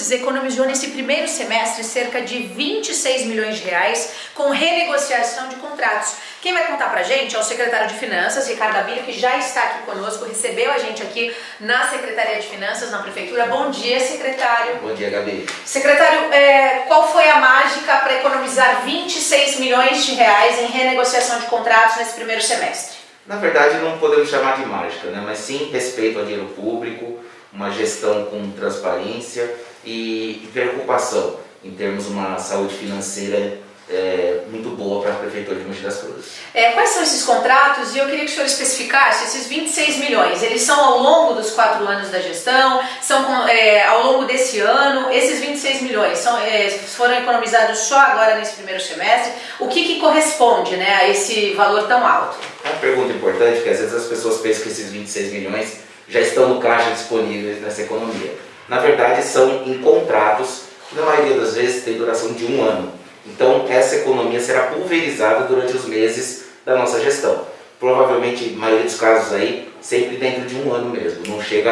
Cruzes economizou nesse primeiro semestre cerca de 26 milhões de reais com renegociação de contratos. Quem vai contar pra gente é o secretário de Finanças, Ricardo Abílio, que já está aqui conosco, recebeu a gente aqui na Secretaria de Finanças, na Prefeitura. Bom dia, secretário. Bom dia, Gabi. Secretário, qual foi a mágica para economizar 26 milhões de reais em renegociação de contratos nesse primeiro semestre? Na verdade, não podemos chamar de mágica, né? Mas sim respeito ao dinheiro público, uma gestão com transparência e preocupação em termos de uma saúde financeira muito boa para a Prefeitura de Mogi das Cruzes. Quais são esses contratos? E eu queria que o senhor especificasse esses 26 milhões. Eles são ao longo dos 4 anos da gestão? São ao longo desse ano? Esses 26 milhões foram economizados só agora nesse primeiro semestre? O que corresponde, né, a esse valor tão alto? É uma pergunta importante, porque às vezes as pessoas pensam que esses 26 milhões já estão no caixa disponíveis nessa economia. Na verdade, são em contratos que na maioria das vezes tem duração de 1 ano. Então, essa economia será pulverizada durante os meses da nossa gestão. Provavelmente, na maioria dos casos aí, sempre dentro de 1 ano mesmo. Não chega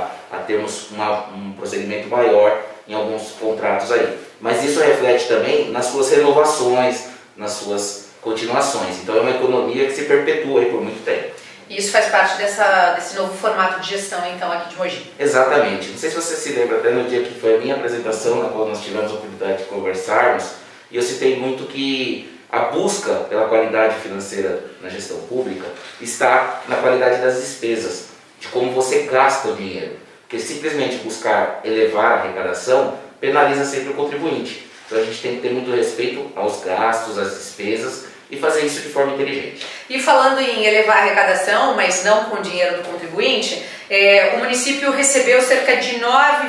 a termos um procedimento maior em alguns contratos aí. Mas isso reflete também nas suas renovações, nas suas continuações. Então, é uma economia que se perpetua aí por muito tempo. E isso faz parte desse novo formato de gestão, então, aqui de Mogi? Exatamente. Não sei se você se lembra, até no dia que foi a minha apresentação, na qual nós tivemos a oportunidade de conversarmos, e eu citei muito que a busca pela qualidade financeira na gestão pública está na qualidade das despesas, de como você gasta o dinheiro. Porque simplesmente buscar elevar a arrecadação penaliza sempre o contribuinte. Então a gente tem que ter muito respeito aos gastos, às despesas, e fazer isso de forma inteligente. E falando em elevar a arrecadação, mas não com o dinheiro do contribuinte, o município recebeu cerca de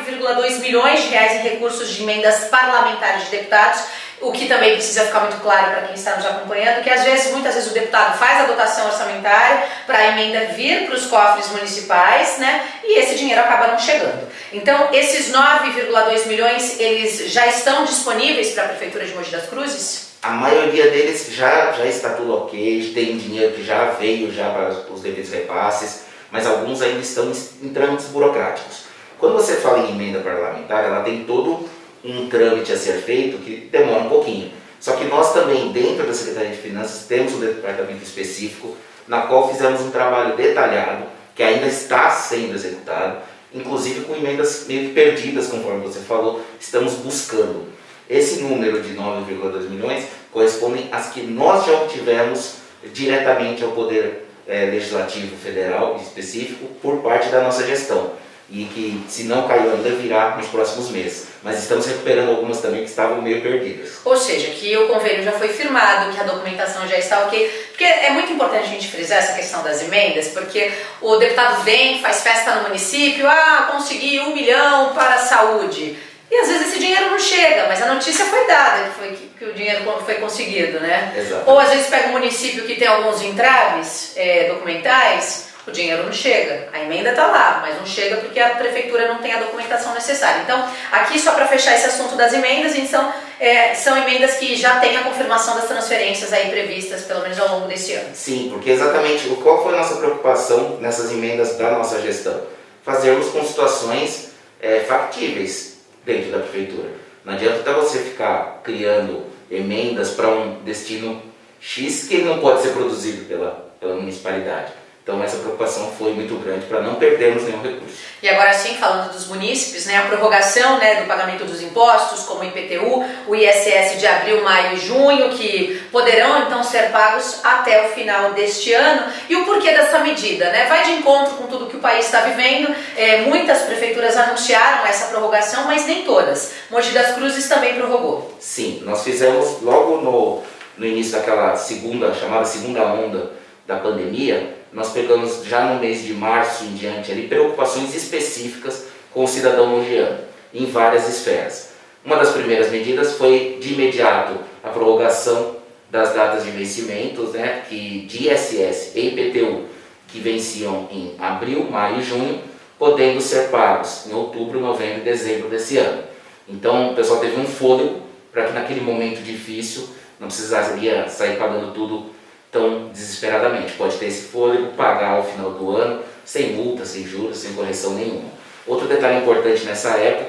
9,2 milhões de reais em recursos de emendas parlamentares de deputados, o que também precisa ficar muito claro para quem está nos acompanhando, que muitas vezes o deputado faz a dotação orçamentária para a emenda vir para os cofres municipais, né? E esse dinheiro acaba não chegando. Então, esses 9,2 milhões, eles já estão disponíveis para a Prefeitura de Mogi das Cruzes? A maioria deles já está tudo ok, tem dinheiro que já veio já para os devidos repasses, mas alguns ainda estão em trâmites burocráticos. Quando você fala em emenda parlamentar, ela tem todo um trâmite a ser feito que demora um pouquinho. Só que nós também, dentro da Secretaria de Finanças, temos um departamento específico, na qual fizemos um trabalho detalhado, que ainda está sendo executado, inclusive com emendas meio que perdidas, conforme você falou, estamos buscando. Esse número de 9,2 milhões correspondem às que nós já obtivemos diretamente ao Poder Legislativo Federal específico por parte da nossa gestão. E que, se não caiu ainda, virá nos próximos meses. Mas estamos recuperando algumas também que estavam meio perdidas. Ou seja, que o convênio já foi firmado, que a documentação já está ok. Porque é muito importante a gente frisar essa questão das emendas, porque o deputado vem, faz festa no município, consegui 1 milhão para a saúde. E às vezes esse dinheiro não chega, mas a notícia foi dada que o dinheiro foi conseguido, né? Exato. Ou às vezes pega um município que tem alguns entraves documentais, o dinheiro não chega. A emenda está lá, mas não chega porque a prefeitura não tem a documentação necessária. Então, aqui só para fechar esse assunto das emendas, então, são emendas que já têm a confirmação das transferências aí previstas, pelo menos ao longo desse ano. Sim, porque exatamente qual foi a nossa preocupação nessas emendas da nossa gestão? Fazermos com situações factíveis dentro da prefeitura. Não adianta até você ficar criando emendas para um destino X que não pode ser produzido pela municipalidade. Então essa preocupação foi muito grande para não perdermos nenhum recurso. E agora sim, falando dos munícipes, né, a prorrogação, né, do pagamento dos impostos, como o IPTU, o ISS de abril, maio e junho, que poderão então ser pagos até o final deste ano. E o porquê dessa medida, né? Vai de encontro com tudo que o país está vivendo. Muitas prefeituras anunciaram essa prorrogação, mas nem todas. Mogi das Cruzes também prorrogou. Sim, nós fizemos logo no início daquela chamada segunda onda da pandemia. Nós pegamos já no mês de março em diante ali, preocupações específicas com o cidadão mogiano, em várias esferas. Uma das primeiras medidas foi, de imediato, a prorrogação das datas de vencimentos, né, de ISS e IPTU, que venciam em abril, maio e junho, podendo ser pagos em outubro, novembro e dezembro desse ano. Então o pessoal teve um fôlego para que naquele momento difícil não precisaria sair pagando tudo tão desesperadamente. Pode ter esse fôlego, pagar ao final do ano, sem multa, sem juros, sem correção nenhuma. Outro detalhe importante nessa época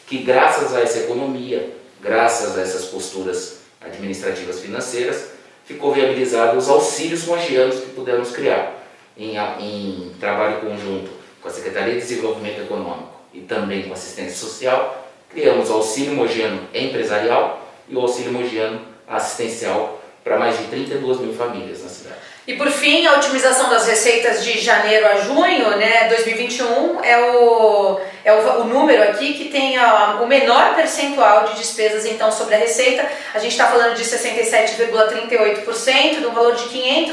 que graças a essa economia, graças a essas posturas administrativas financeiras, ficou viabilizado os auxílios mogianos que pudemos criar em trabalho conjunto com a Secretaria de Desenvolvimento Econômico e também com assistência social. Criamos o auxílio mogiano empresarial e o auxílio mogiano assistencial para mais de 32 mil famílias na cidade. E por fim, a otimização das receitas de janeiro a junho, né, 2021, é o número aqui que tem o menor percentual de despesas então sobre a receita. A gente está falando de 67,38%, do valor de R$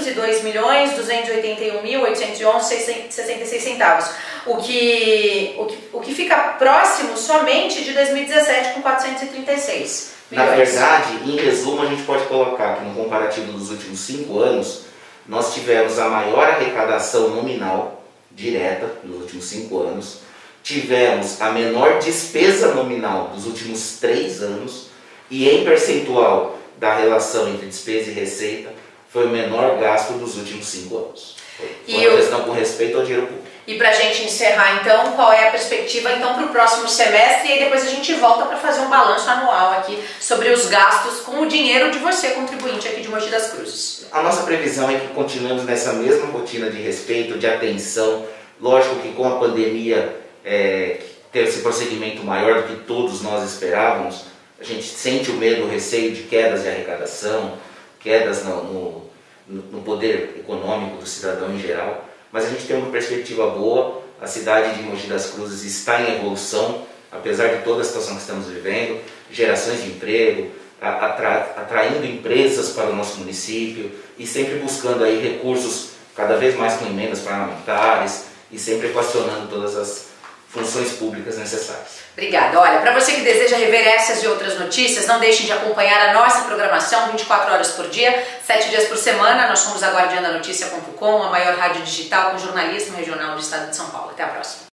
502.281.811,66, o que fica próximo somente de 2017 com 436 milhões. Na verdade, em resumo, a gente pode colocar que no comparativo dos últimos 5 anos, nós tivemos a maior arrecadação nominal direta nos últimos 5 anos, tivemos a menor despesa nominal dos últimos 3 anos e em percentual da relação entre despesa e receita foi o menor gasto dos últimos 5 anos. Foi uma questão com respeito ao dinheiro público. E para a gente encerrar então, qual é a perspectiva então para o próximo semestre? E aí depois a gente volta para fazer um balanço anual aqui sobre os gastos com o dinheiro de você, contribuinte aqui de Mogi das Cruzes. A nossa previsão é que continuemos nessa mesma rotina de respeito, de atenção. Lógico que com a pandemia ter esse prosseguimento maior do que todos nós esperávamos, a gente sente o medo, o receio de quedas de arrecadação, quedas no poder econômico do cidadão em geral. Mas a gente tem uma perspectiva boa, a cidade de Mogi das Cruzes está em evolução, apesar de toda a situação que estamos vivendo, gerações de emprego, atraindo empresas para o nosso município e sempre buscando aí recursos cada vez mais com emendas parlamentares e sempre equacionando todas as funções públicas necessárias. Obrigada. Olha, para você que deseja rever essas e outras notícias, não deixem de acompanhar a nossa programação 24 horas por dia, 7 dias por semana. Nós somos a guardiandanoticia.com, a maior rádio digital com jornalismo regional do estado de São Paulo. Até a próxima.